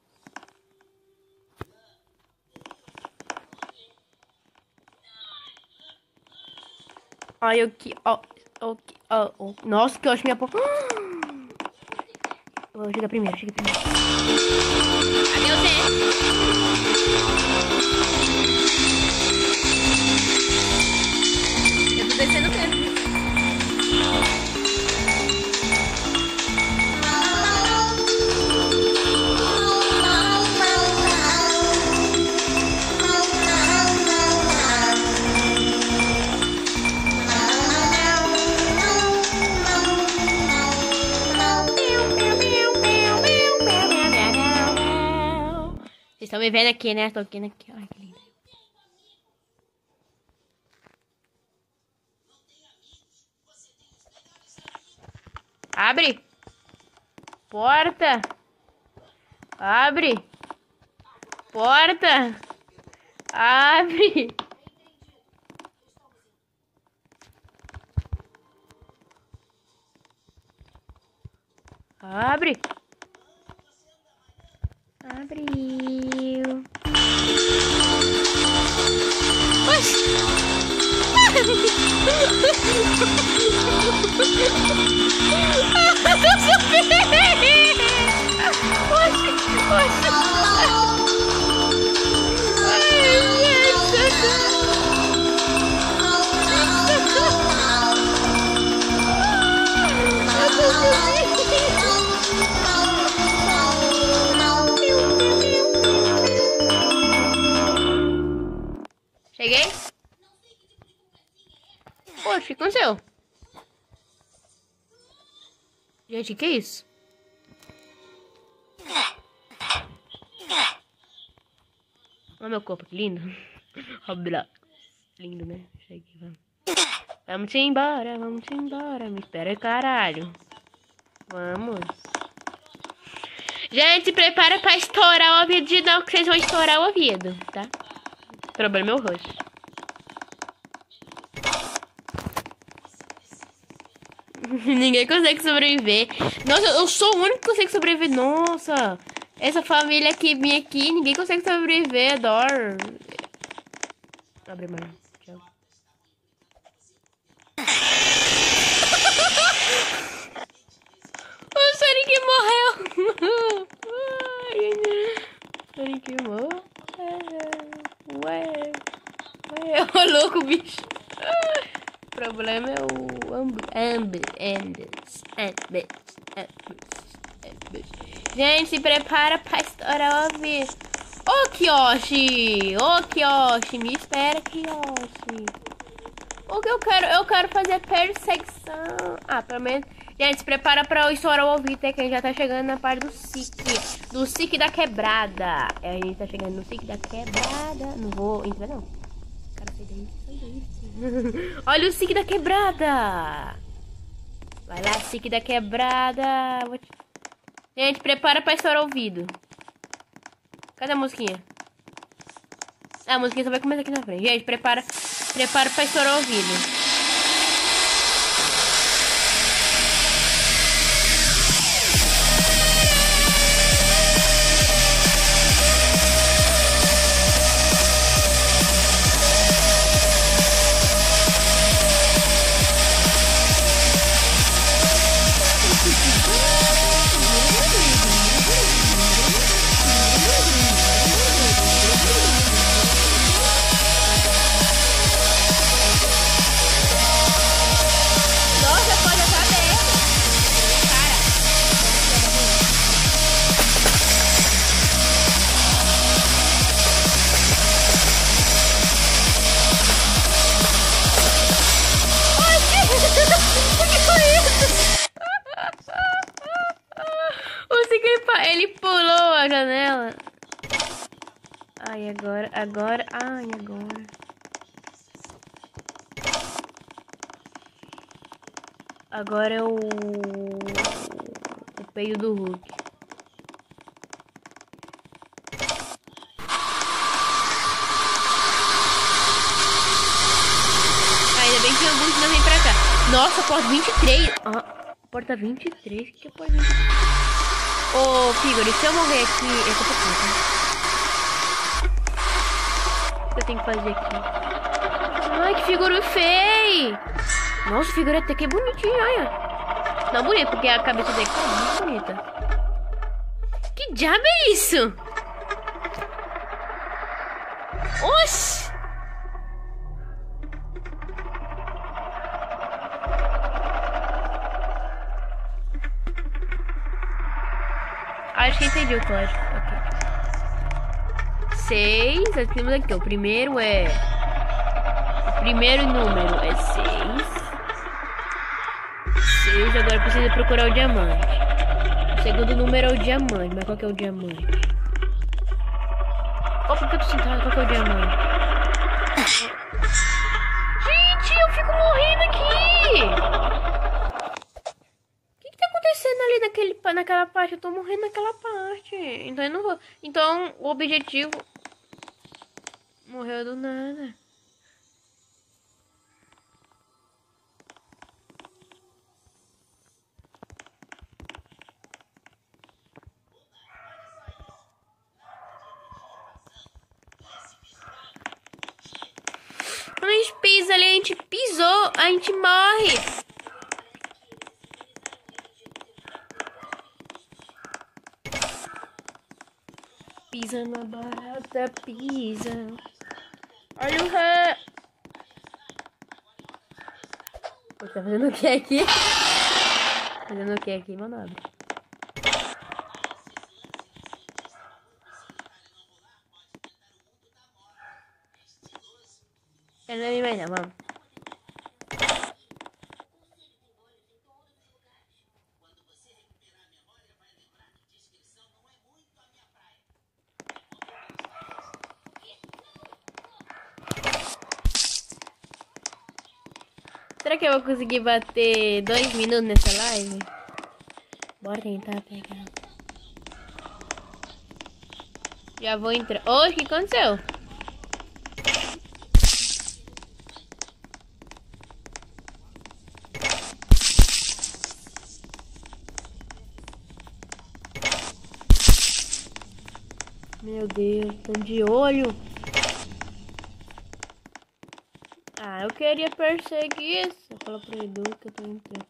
A: Ai, eu que... Nossa, que eu acho minha porra. Eu vou chegar primeiro, Adeus, eu tô descendo mesmo. Vocês estão me vendo aqui, né? Tô aqui. Ai, que lindo. Abre. Porta. Abre. Porta. Abre. Abre. Abriu. Oxi. Cheguei? Poxa, o que aconteceu? Gente, o que é isso? Olha meu corpo, que lindo. Lindo, né? Cheguei, vamos. Vamos embora. Me espera, caralho. Vamos. Gente, se prepara pra estourar o ouvido de não, que vocês vão estourar o ouvido, tá? O problema é o rosto. Ninguém consegue sobreviver. Nossa, eu sou o único que consegue sobreviver. Nossa, essa família que vem aqui, ninguém consegue sobreviver. Adoro. Abre, mano. Tchau. O Sonic morreu. Sonic morreu. Ué. Ô, louco, bicho. O problema é o Gente, se prepara pra estourar o ouvido. Ô, Kyoshi, me espera, Kyoshi. O que eu quero fazer perseguição. Ah, pelo menos. Gente, se prepara pra estourar o ouvido, que a gente já tá chegando na parte do SIC. Do SIC da quebrada. A gente tá chegando no SIC da quebrada. Não vou entrar, não. Cara, sai daí. Olha o SIC da quebrada. Vai lá, SIC da quebrada. Gente, prepara pra estourar o ouvido. Cadê a musiquinha? A musiquinha só vai começar aqui na frente. Gente, prepara Prepara pra estourar o ouvido. Ele pulou a janela. Ai, agora. Ai, agora. Agora é o peido do Hulk. Ainda bem que o Hulk não vem pra cá. Nossa, porta 23. Porta 23? O que é porta 23? Ô, Figure, se eu morrer aqui, eu tô puta. O que eu tenho que fazer aqui? Ai, que figura feia! Nossa, a figura até que é bonitinha, olha. Não bonita, porque a cabeça dele é muito bonita. Que diabo é isso? Oxi! Acho que entendi o código. Ok. 6. Nós temos aqui. O primeiro é. O primeiro número é 6. 6. Agora precisa procurar o diamante. O segundo número é o diamante. Mas qual que é o diamante? Oh, por que eu tô sentado? Qual que é o diamante? Gente, eu fico morrendo aqui! Ali naquela parte, eu tô morrendo naquela parte. Então eu não vou. Então o objetivo morreu do nada. Quando a gente pisa ali, a gente pisou, a gente morre. Pisa na barata, pisa. Olha o ré. Pô, tá fazendo o que aqui? Fazendo o que aqui, mano? Eu não me imagino, vamos. Será que eu vou conseguir bater 2 minutos nessa live? Bora tentar pegar. Já vou entrar. Oxe, o que aconteceu? Meu Deus, tô de olho. Ah, eu queria perseguir isso. Eu falo pro Edu que eu tô entrando.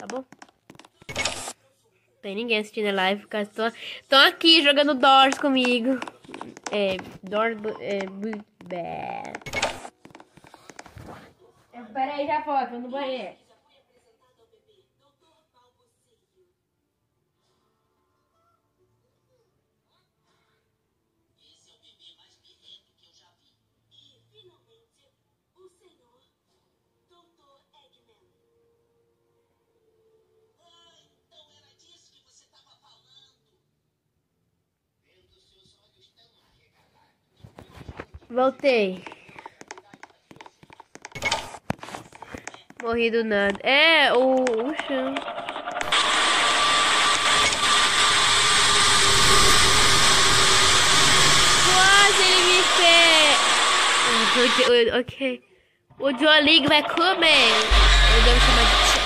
A: tá bom? Tem ninguém assistindo a live, porque estão aqui jogando Doors comigo. Doors... Pera aí, já volto, vou no banheiro. Voltei. Morri do nada. O chão. Quase ele me fez. Ok. O Duolingo vai comer. Eu devo chamar de chão.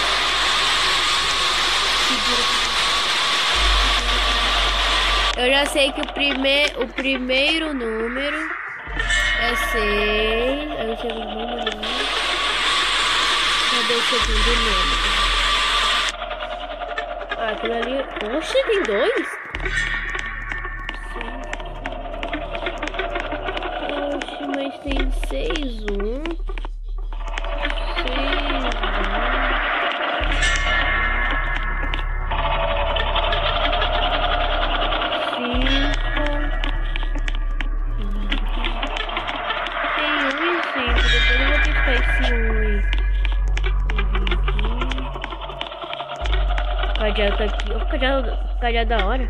A: Eu já sei que o primeiro número é 6. Aí o segundo número. Cadê o segundo número? Aquilo ali. Oxe, tem 2? Oxe, mas tem 6, 1. 6, 1. Cadeado tá aqui. O cadeado da hora.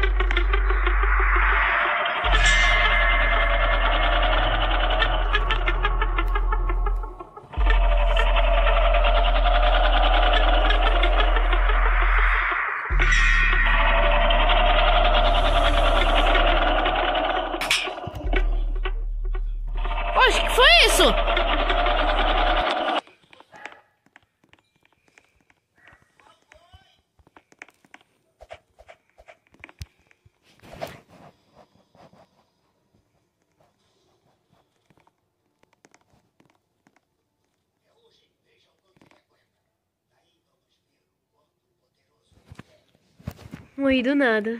A: Oxe, que foi isso? Morri do nada.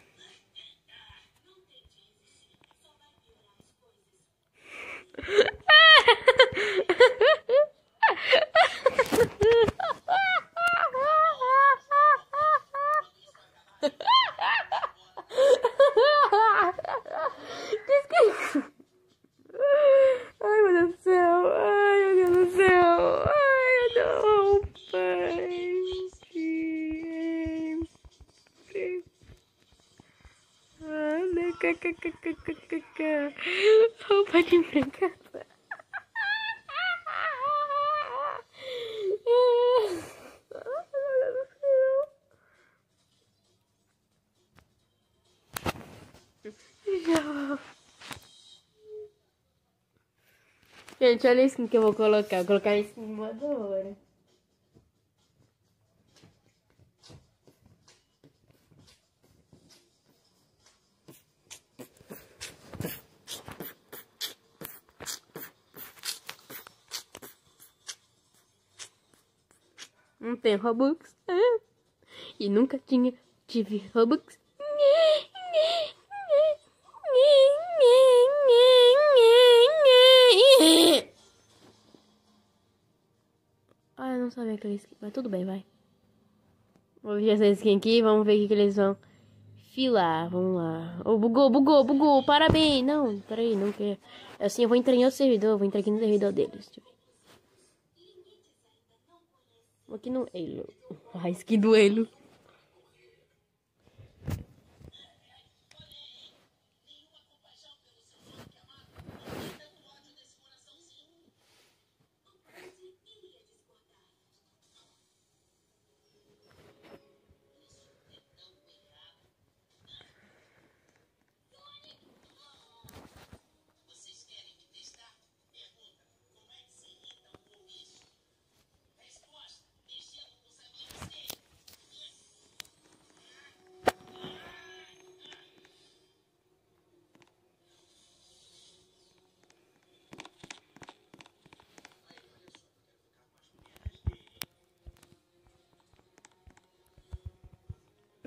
A: Ai, meu Deus do céu. Ai, meu Deus do céu. Ai, não, pai. Roupa de empregada. Gente, olha a skin que eu vou colocar. Vou colocar a skin voadora. Não tem Robux. E nunca tive Robux. Ah, eu não sabia aquela skin. Mas tudo bem, vai. Vou ver essa skin aqui. Vamos ver o que eles vão filar. Vamos lá. Oh, bugou. Parabéns. Não, peraí, não quer. Assim eu vou entrar em outro servidor. Vou entrar aqui no servidor deles. Deixa eu ver. Aqui no Elo. A skin do Elo.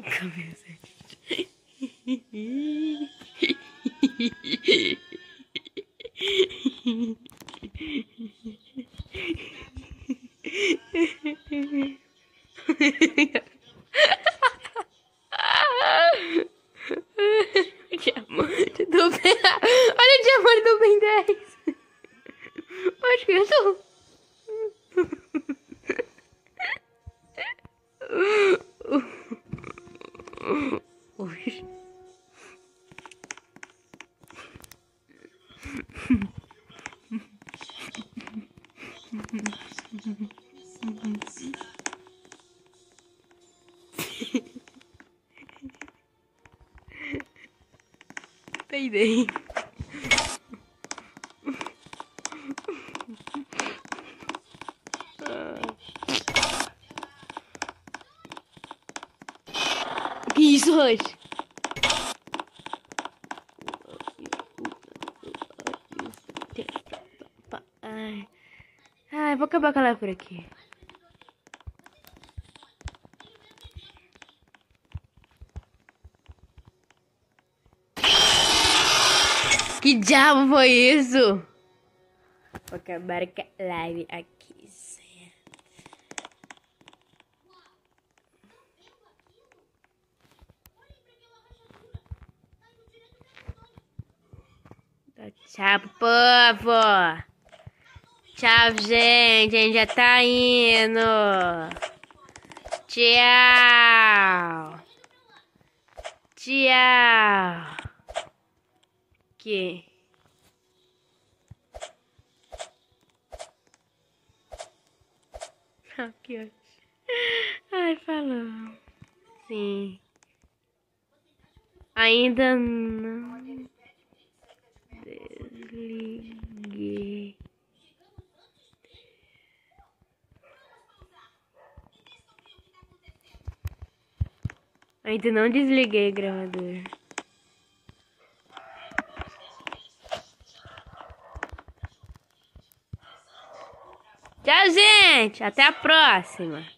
A: Cabeça. Diamante do bem. Olha o diamante do bem 10. Acho que eu tô. Oxi. Peidei. Que isso, Rush? Ai, vou acabar com ela por aqui. Que diabo foi isso? Vou acabar com a live aqui, certo? Tchau, povo! Tchau, gente! A gente já tá indo! Tchau! Tchau! Que? Que ótimo. Ai, falou. Sim. Ainda não desliguei. Ainda não desliguei o gravador. Tchau, gente! Até a próxima!